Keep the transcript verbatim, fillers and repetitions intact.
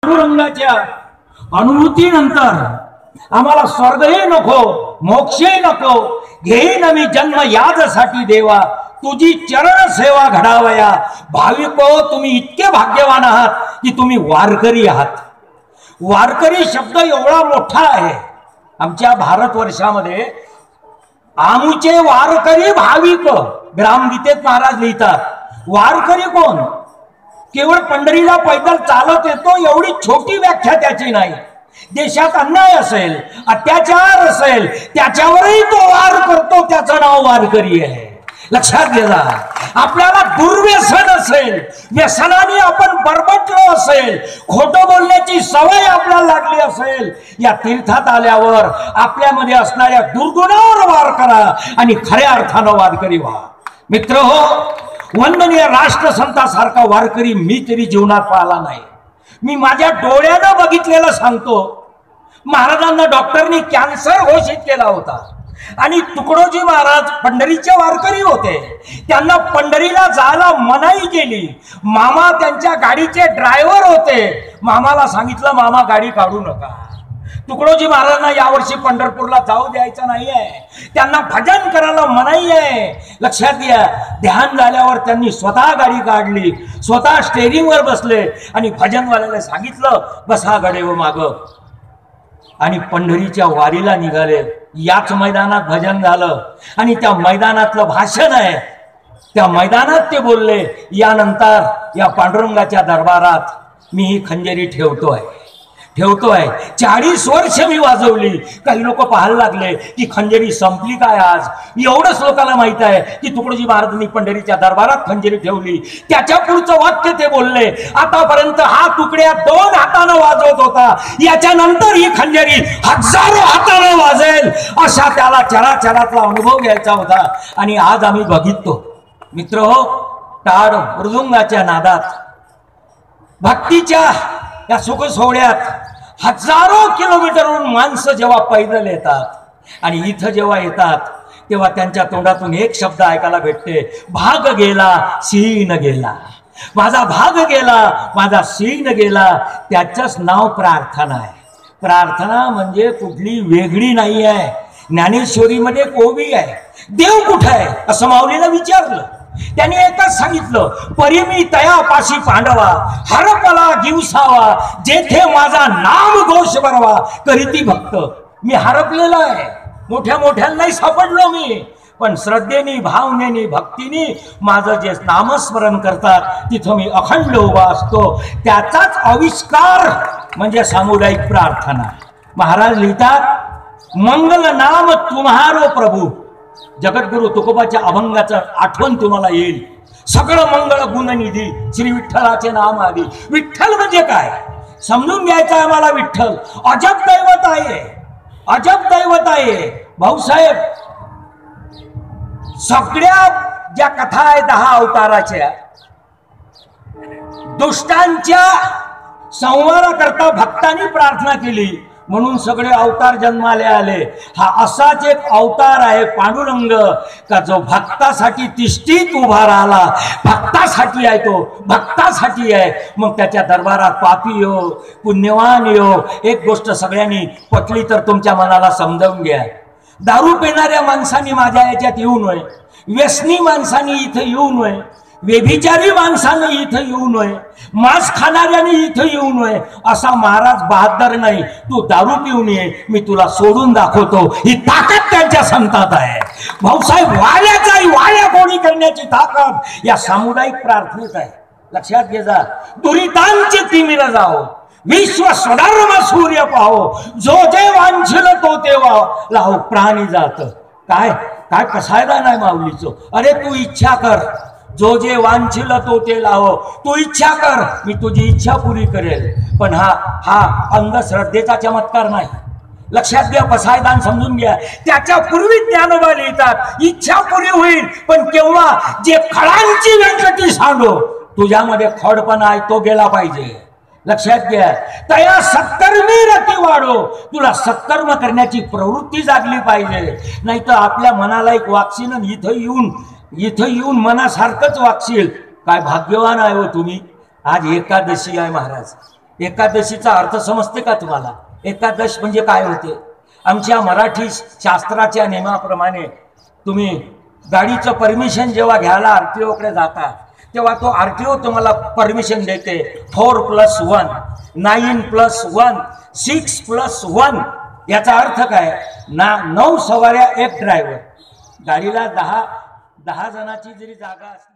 पांडुरंगाच्या अनुभूतीनंतर आम्हाला स्वर्गही नको मोक्षही नको, घेईन मी जन्म यादसाठी देवा, तुझी चरण सेवा घडावया। भाविको तुम्ही इतके भाग्यवान आहात की तुम्ही वारकरी आहात। वारकरी शब्द एवढा मोठा आहे। आमच्या भारतवर्षामध्ये आमुचे वारकरी भाविक ग्रामगीतेत महाराज लिहितात। वारकरी कोण? केवळ पंढरीला पैदल चालत येतो एवढी छोटी व्याख्या त्याची नाही। देशात अन्याय असेल अत्याचार असेल त्याच्यावरही तो वार करतो, त्याचं नाव वारकरी आहे। लक्षात घ्या, आपल्याला दुर्व्यसन असेल, व्यसनाने आपण बरबटलो असेल, खोटं बोलण्याची सवय आपल्याला लागली असेल, या तीर्थात आल्यावर आपल्यामध्ये असणाऱ्या दुर्गुणावर वार करा आणि खऱ्या अर्थानं वारकरी व्हा। मित्र हो, वंदनीय राष्ट्रसंतासारखा वारकरी मी तरी जीवनात पाहिला नाही। मी माझ्या डोळ्यानं बघितलेलं सांगतो। महाराजांना डॉक्टरनी कॅन्सर घोषित केला होता आणि तुकडोजी महाराज पंढरीचे वारकरी होते। त्यांना पंढरीला जायला मनाई केली। मामा त्यांच्या गाडीचे ड्रायव्हर होते। मामाला सांगितलं मामा गाडी काढू नका। तुकडोजी महाराजांना यावर्षी पंढरपूरला जाऊ द्यायचं नाहीये, त्यांना भजन करायला मनाई आहे। लक्षात घ्या, ध्यान झाल्यावर त्यांनी स्वतः गाडी काढली, स्वतः स्टेरिंगवर बसले आणि भजनवाल्याला सांगितलं बसा गडेव माग, आणि पंढरीच्या वारीला निघाले। याच मैदानात भजन झालं आणि त्या मैदानातलं भाषण आहे, त्या मैदानात ते बोलले यानंतर या पांडुरंगाच्या दरबारात मी ही खंजरी ठेवतोय ठेवतोय चाळीस वर्ष मी वाजवली। काही लोक पाहायला लागले की खंजरी संपली काय आज। एवढंच लोकांना माहित आहे की तुकडोजी महाराजांनी पंढरीच्या दरबारात खंजरी ठेवली। त्याच्या पुढचं वाक्य ते बोलले, आतापर्यंत हा तुकड्या दोन हातानं वाजवत होता, याच्यानंतर ही खंजरी हजारो हातानं वाजेल, अशा त्याला चराचरातला अनुभव घ्यायचा होता। आणि आज आम्ही बघितलो मित्र हो, टाळ मृदुंगाच्या नादात भक्तीच्या या सुख सोहळ्यात हजारो किलोमीटरवरून माणसं जेव्हा पैदल येतात आणि इथं जेव्हा येतात तेव्हा त्यांच्या तोंडातून एक शब्द ऐकायला भेटते, भाग गेला सीन गेला। माझा भाग गेला, माझा सीन गेला। त्याचंच नाव प्रार्थना आहे। प्रार्थना म्हणजे कुठली वेगळी नाही आहे। ज्ञानेश्वरीमध्ये कोबी आहे, देव कुठे आहे असं माऊलीला विचारलं। त्यांनी एकच सांगितलं, परिमी तयापाशी पांडवा, हरपला गिवसावा, जेथे माझा नाम घोष बरवा, करीती भक्त। मी हरपलेलो आहे, मोठ्या मोठ्यांना नाही सापडलो मी, पण श्रद्धेनी भावनेनी भक्तीनी माझं जे नामस्मरण करतात तिथं मी अखंड उभा असतो। त्याचाच आविष्कार म्हणजे सामुदायिक प्रार्थना। महाराज लिहितात, मंगल नाम तुम्हारो प्रभू। जगद्गुरु तुकोबाच्या अभंगाचं आठवण तुम्हाला येईल। सगळं मंगळ गुणनिधी श्री विठ्ठलाचे नाम आली। विठ्ठल म्हणजे काय समजून घ्यायचं आहे मला। विठ्ठल अजब दैवत आहे, अजब दैवत आहे भाऊसाहेब। सगळ्या ज्या कथा आहेत दहा अवताराच्या, दुष्टांच्या संहाराकरता भक्तांनी प्रार्थना केली म्हणून सगळे अवतार जन्माले आले। हा असाच एक अवतार आहे पांडुरंग, का जो भक्तासाठी तिष्ठीत उभा राहिला। भक्तासाठी आहे तो, भक्तासाठी आहे। मग त्याच्या दरबारात पापी हो पुण्यवान हो, एक गोष्ट सगळ्यांनी पटली तर तुमच्या मनाला समजावून घ्या। दारू पिणाऱ्या माणसांनी माझ्या याच्यात येऊ नये, व्यसनी माणसांनी इथं येऊ नये, व्यभिचारी माणसानं इथं येऊ नये, मांस खाणाऱ्याने इथं येऊ नये। असा महाराज बहादर नाही, तू दारू पिऊन ये, मी तुला सोडून दाखवतो। ही ताकद त्यांच्या संतात आहे भाऊसाहेब। वाड्याचा वाड्या कोणी करण्याची ताकद या सामुदायिक प्रार्थनेत आहे। लक्षात घे जा, दुरितांची तिमिर जाओ, विश्व स्वधर्म सूर्य पाहो, जो जे वांछिल तो तेव्हा लाहो प्राणी जात। काय काय कसायदा नाही माऊलीचं। अरे तू इच्छा कर, जो जे वांछिल तो ते लाहो, तू इच्छा कर मी तुझी इच्छा पुरी करेल। पण हा हा अंधश्रद्धेचा चमत्कार नाही। लक्षात घ्या, पसायदान समजून घ्या। त्याच्या पूर्वी ज्ञानोबा लिहितात, इच्छा पुरी होईल पण केव्हा, जे खळांची व्यंकटी सांडो, तुझ्यामध्ये खडपणा आहे तो गेला पाहिजे। लक्षात घ्या, तया सत्कर्मी रती वाढो, तुला सत्कर्म करण्याची प्रवृत्ती जागली पाहिजे। नाही तर आपल्या मनाला एक वागशील, इथं येऊन इथं येऊन मनासारखंच वागशील। काय भाग्यवान आहे हो तुम्ही। आज एकादशी आहे महाराज, एकादशीचा अर्थ समजते का तुम्हाला? एकादश म्हणजे काय होते? आमच्या मराठी शास्त्राच्या नियमाप्रमाणे तुम्ही गाडीचं परमिशन जेव्हा घ्यायला आरटीओकडे जाता तेव्हा तो आरटीओ तुम्हाला परमिशन देते four plus one, nine plus one, six plus one. याचा अर्थ काय? ना नऊ सवाऱ्या एक ड्रायव्हर. गाडीला दहा दहा जणांची जरी जागा असली